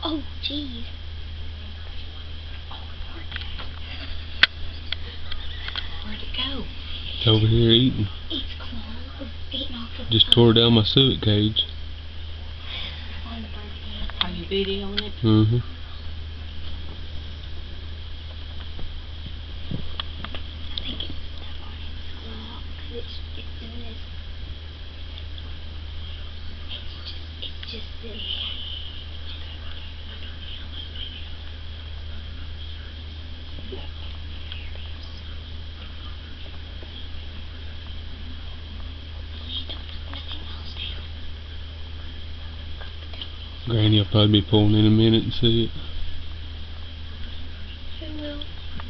Oh, jeez. Where'd it go? It's over here eating. It's close. Eating off the Just tore down my suet cage. on the birthday. Are you videoing it? Mm-hmm. I think it's stuck on its claw because it's doing this. It's just this. Granny will probably be pulling in a minute and see it. Who will?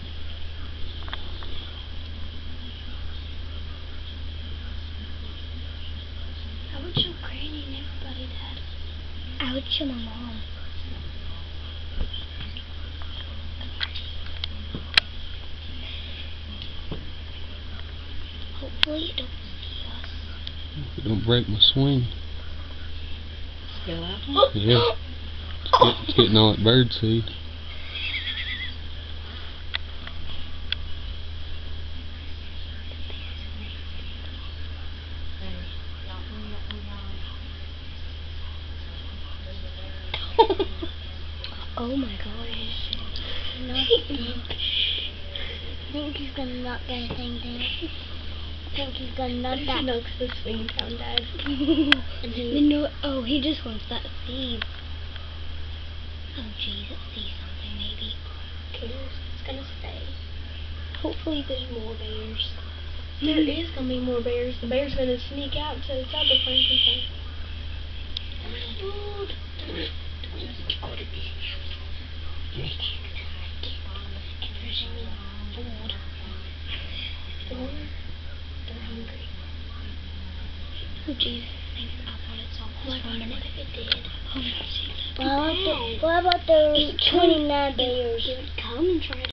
I would show Granny and everybody that. I would show my mom. Hopefully it don't see us. If it don't break my swing. Spill out? Yeah. It's getting all that bird seed. Oh my gosh. I think he's gonna knock that thing down. I think he's gonna knock that. He knocks the swing down, Dad. And then no, oh, he just wants that seed. Oh jeez, let's see something maybe. Cares? It's gonna stay. Hopefully there's more bears. There is gonna be more bears. The bear's gonna sneak out to the top of Frankenstein. Food. Go to this house. Get there's any food. Or they're hungry. Oh jeez. I thought it saw us for a minute if it did. Oh, what about the 29 bears? It would come and try to